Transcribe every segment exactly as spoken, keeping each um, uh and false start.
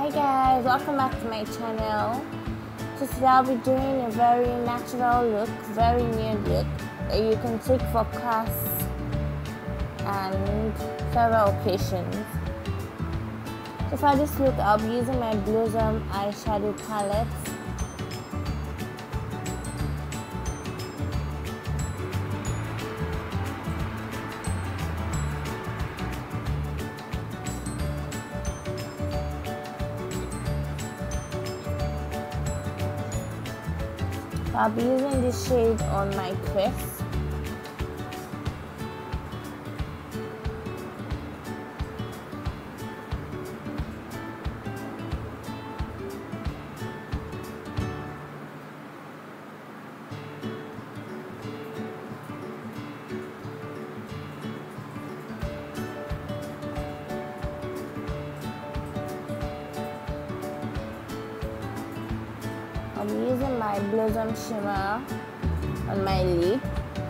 Hi guys, welcome back to my channel. So today I'll be doing a very natural look, very nude look that you can take for class and several occasions. So for this look I'll be using my Blossom eyeshadow palette. I'll be using this shade on my crease. I'm using my Blossom shimmer on my lid.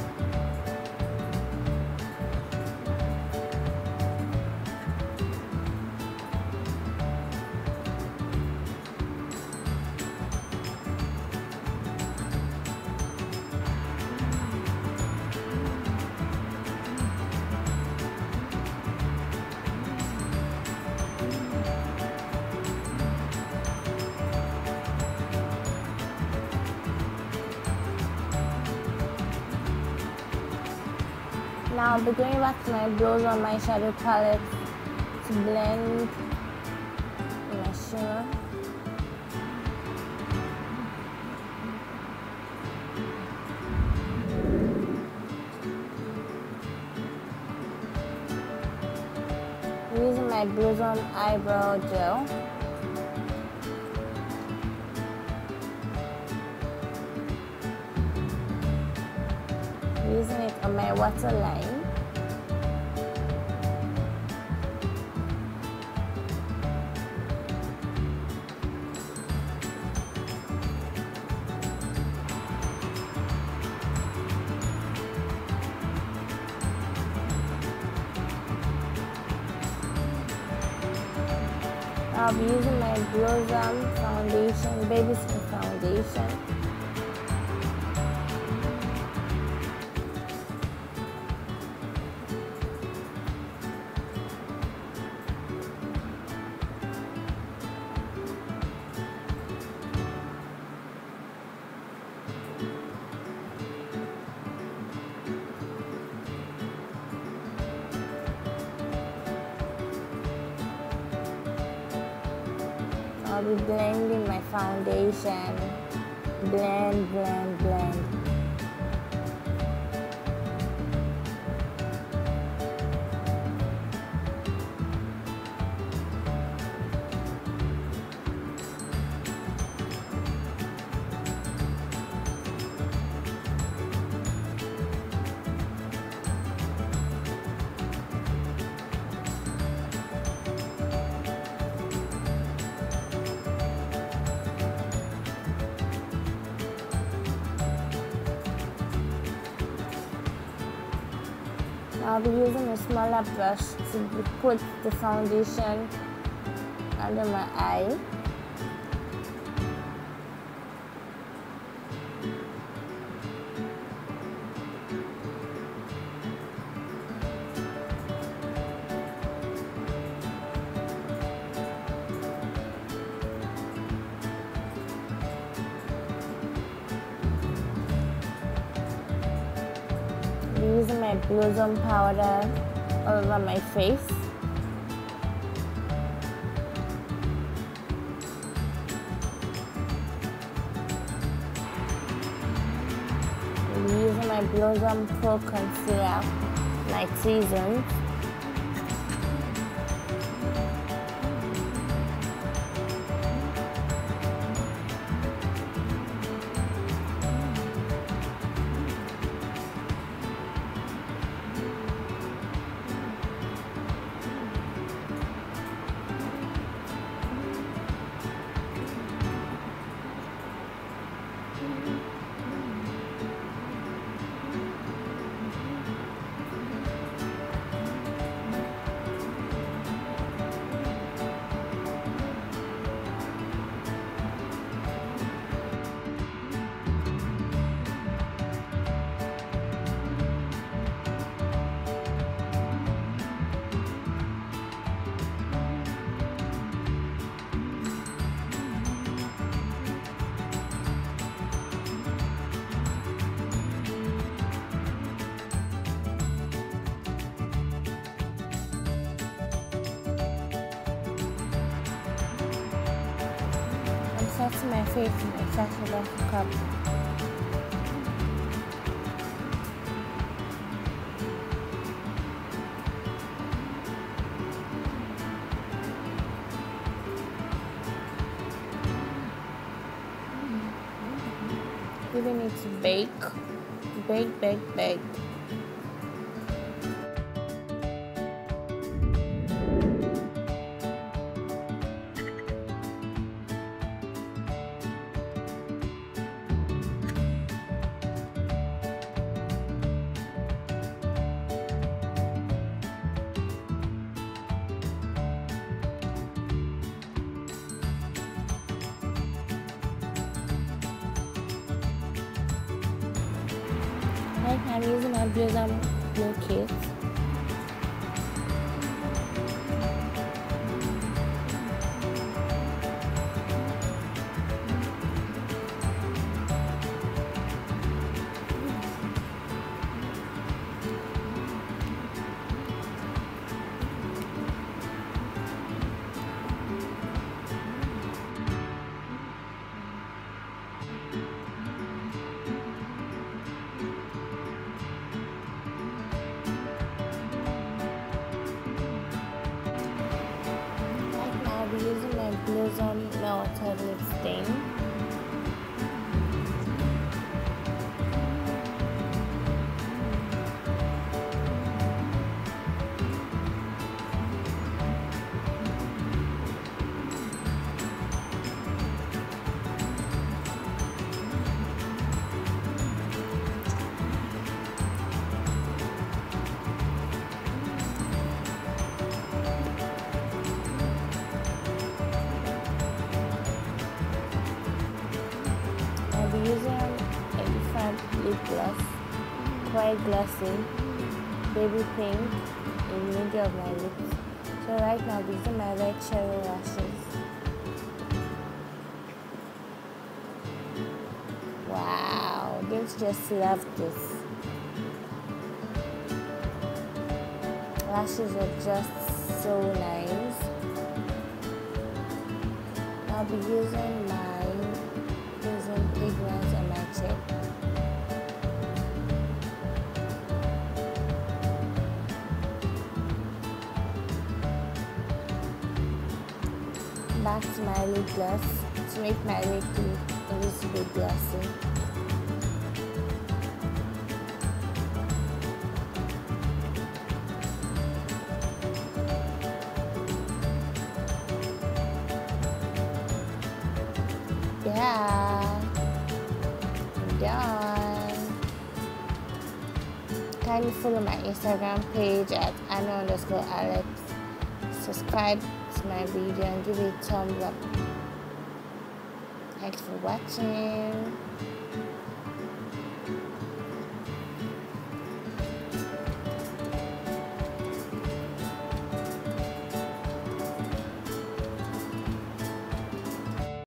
Now I'll be going back to my Blossom eyeshadow palette to blend my shimmer. I'm using my Blossom eyebrow gel. Using it on my waterline. I'll be using my Blossom foundation, baby skin foundation. I'll be blending my foundation. Blend, blend, blend. I'll be using a smaller brush to put the foundation under my eye. Using my Blossom powder all over my face. I'm using my Blossom Pro Concealer, my T-zones. That's my face in the South Africa cup. Really need to bake, bake, bake, bake. Right now I'm using my Blossom Blue Kit. I'll be using my Blossom Melted Lip Stain. I'll be using a different lip gloss, quite glossy, baby pink in the middle of my lips. So right now I'm using my red cherry lashes. Wow, don't you just love this? Lashes are just so nice. I'll be using my using pigments on my cheek. Back to my lip gloss to make my lip look a little bit glossy. Yeah, I'm done. Kindly follow my Instagram page at Anna underscore Alex. Subscribe to my video and give it a thumbs up. Thanks for watching.